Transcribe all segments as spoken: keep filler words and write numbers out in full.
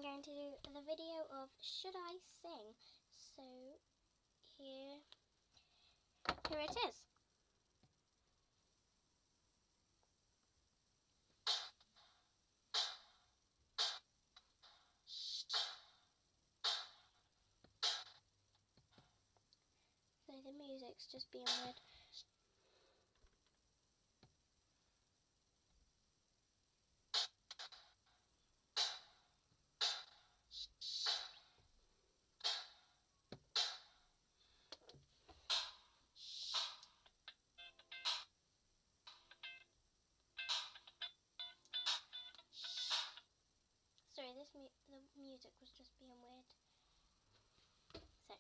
going to do the video of Should I Sing? So here, here it is. So the music's just being weird. Sorry, this mu the music was just being weird. So.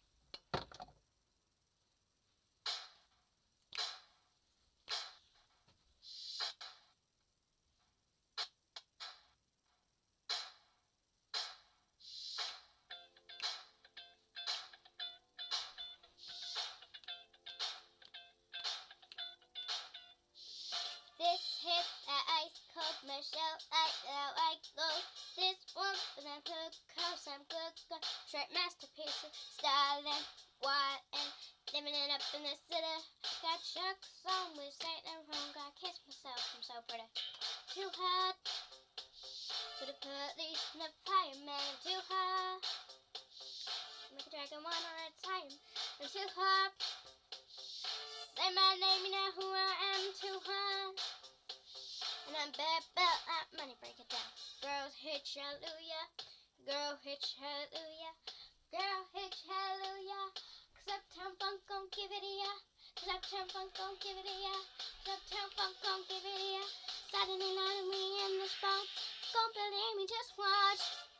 This hit that ice cold Michelle, I know I glow. This one for them hook, cause I'm good, good. Straight masterpiece, styling, wild and living it up in the city. Got chucks on with Saint Laurent, gotta kiss myself, I'm so pretty. Too hot for the police and the fireman. Too hot, make a dragon one at a time. I'm too hot. Say my name, you know who I am. Too hot. And I'm bad about that money, break it down. Girls hitch hallelujah, girl hitch hallelujah, girl hitch hallelujah. Cause Uptown Funk gon' give it to ya, cause Uptown Funk gon' give it to ya, cause Uptown Funk gon' give it to ya. Saturday night and we in the spot, don't believe me, just watch.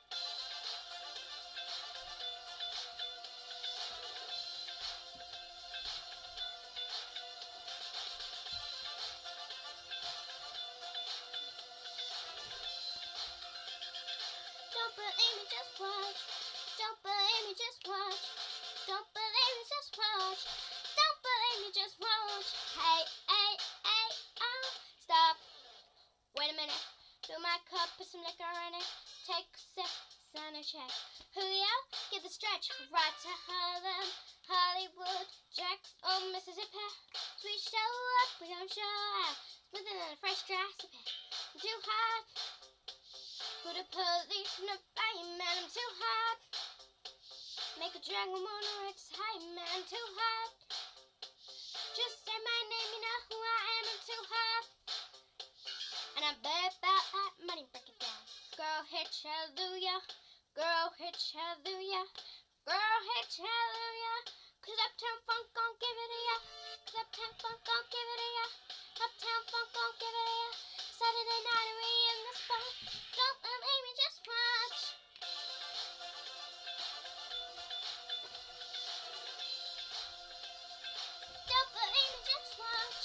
Don't believe me, just watch. Don't believe me, just watch. Don't believe me, just watch. Don't believe me, just watch. Hey, hey, hey, oh, stop. Wait a minute. Fill my cup, put some liquor in it. Take a sip, sign a check. Julio, get the stretch. Right to Harlem, Hollywood, Jacks, oh Mississippi. So we show up, we gon' show out. Smoother than a fresh recipe. I'm too hot. For the police and the fireman, I'm too hot. Make a dragon wanna its high, man, I'm too hot. Just say my name, you know who I am, I'm too hot. And I'm bad about that money, break it down. Girl hitch hallelujah, girl hitch hallelujah, girl hitch hallelujah. Cause Uptown Funk gon' give it to ya, cause Uptown Funk gon' give it to ya, Uptown Funk gon' give it to ya. Saturday night and we in the spot, don't believe me, just watch. Don't believe me, just watch.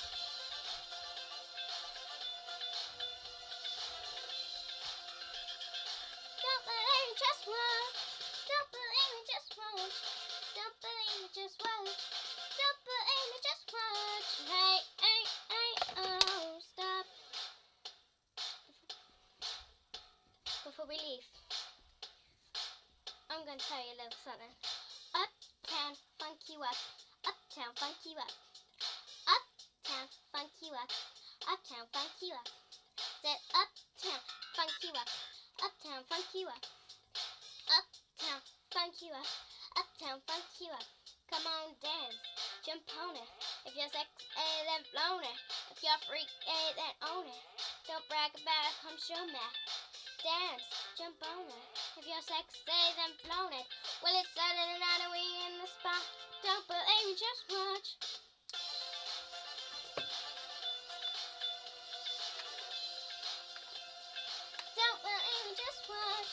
Don't believe me, just watch. Don't believe me, just watch. Don't believe me, just watch. Don't believe me, just watch. Hey, hey, hey, oh, stop. Before we leave, I'm going to tell you a little something. Uptown funk you up, Uptown funk you up, Uptown funk you up, Uptown funk you up. Said Uptown funk you up, Uptown funk you up, Uptown funk you up, Uptown funk you up. Come on, dance, jump on it. If you're sexy, then flown it. If you're freak, then own it. Don't brag about it, come show me. Dance, jump on it. If you're sexy, then flown it. Well, it's Saturday night and we in the spot. Don't believe me, just watch. Don't believe me, just watch.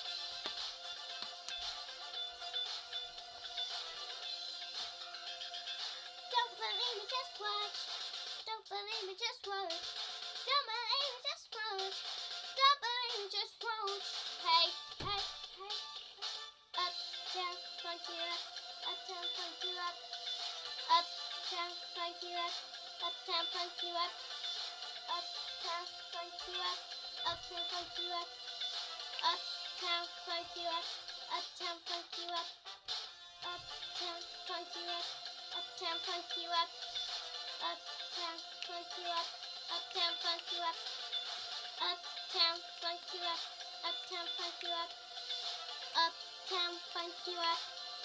Don't believe me, just watch. Don't believe me, just watch. Don't believe me, just watch. Don't believe me, just watch. Hey, hey, hey, hey. Uptown funk you up. Uptown funk you up. Uptown funk you up. Uptown funk you up. Uptown funk you up. Uptown funk you up. Uptown funk you up, uptown funk you up, uptown funk you up, uptown funk you up, uptown funk you up, uptown funk you up, uptown funk you up, uptown funk you up, uptown funk you up.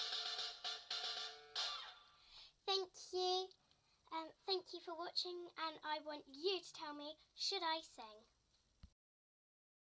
Thank you. Um, thank you for watching, and I want you to tell me, should I sing?